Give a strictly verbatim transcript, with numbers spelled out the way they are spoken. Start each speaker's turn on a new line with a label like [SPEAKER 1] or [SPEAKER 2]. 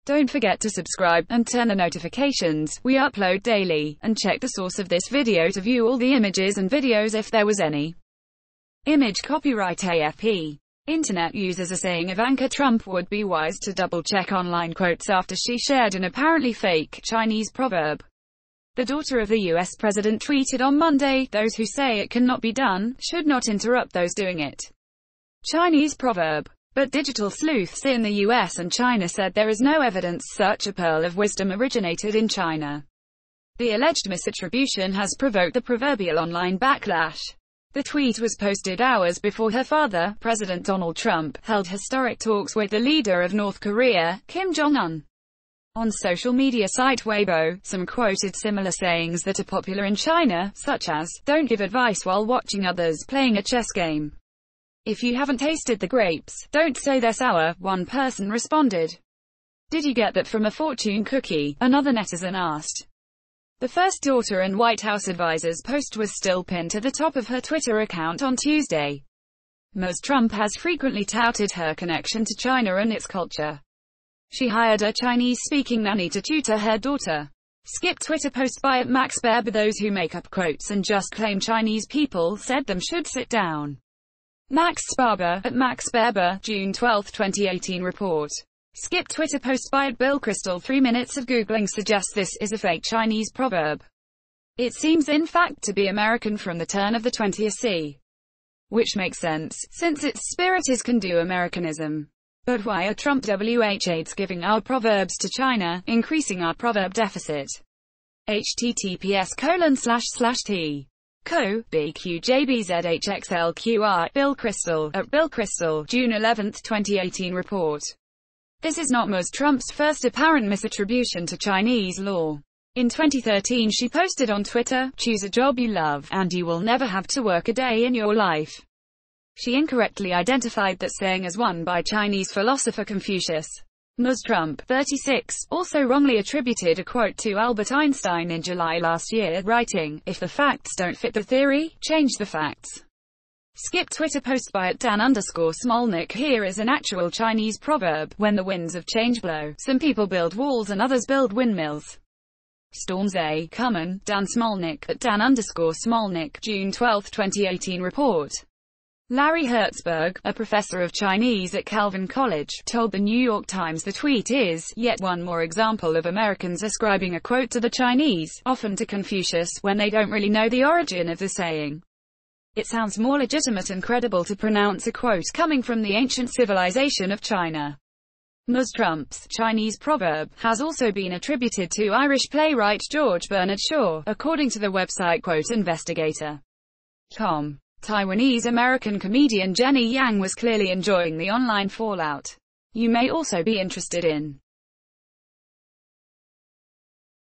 [SPEAKER 1] Don't forget to subscribe, and turn on notifications. We upload daily, and check the source of this video to view all the images and videos if there was any. Image copyright A F P. Internet users are saying Ivanka Trump would be wise to double-check online quotes after she shared an apparently fake Chinese proverb. The daughter of the U S president tweeted on Monday, "Those who say it cannot be done, should not interrupt those doing it." Chinese proverb. But digital sleuths in the U S and China said there is no evidence such a pearl of wisdom originated in China. The alleged misattribution has provoked the proverbial online backlash. The tweet was posted hours before her father, President Donald Trump, held historic talks with the leader of North Korea, Kim Jong-un. On social media site Weibo, some quoted similar sayings that are popular in China, such as, "Don't give advice while watching others playing a chess game. If you haven't tasted the grapes, don't say they're sour," one person responded. "Did you get that from a fortune cookie?" another netizen asked. The first daughter and White House advisor's post was still pinned to the top of her Twitter account on Tuesday. Ms. Trump has frequently touted her connection to China and its culture. She hired a Chinese-speaking nanny to tutor her daughter. Skip Twitter post by at Max Beber. Those who make up quotes and just claim Chinese people said them should sit down. Max Barber, at Max Beber, June twelfth twenty eighteen report. Skip Twitter post by at Bill Crystal. Three minutes of Googling suggests this is a fake Chinese proverb. It seems in fact to be American from the turn of the twentieth century. Which makes sense, since its spirit is can-do Americanism. But why are Trump W H aides giving our proverbs to China, increasing our proverb deficit? https colon slash slash t. Co. B Q J B Z H X L Q R. Bill Crystal, at Bill Crystal, June eleventh twenty eighteen report. This is not Ms. Trump's first apparent misattribution to Chinese law. In twenty thirteen she posted on Twitter, "Choose a job you love, and you will never have to work a day in your life." She incorrectly identified that saying as one by Chinese philosopher Confucius. Miz Trump, thirty-six, also wrongly attributed a quote to Albert Einstein in July last year, writing, "If the facts don't fit the theory, change the facts." Skip Twitter post by at Dan underscore Smolnik. Here is an actual Chinese proverb: "When the winds of change blow, some people build walls and others build windmills." Storms A. Common, Dan Smolnik, at Dan underscore Smolnik, June twelfth twenty eighteen report. Larry Hertzberg, a professor of Chinese at Calvin College, told the New York Times the tweet is yet one more example of Americans ascribing a quote to the Chinese, often to Confucius, when they don't really know the origin of the saying. It sounds more legitimate and credible to pronounce a quote coming from the ancient civilization of China. Miz Trump's Chinese proverb has also been attributed to Irish playwright George Bernard Shaw, according to the website Quote Investigator dot com. Taiwanese-American comedian Jenny Yang was clearly enjoying the online fallout. You may also be interested in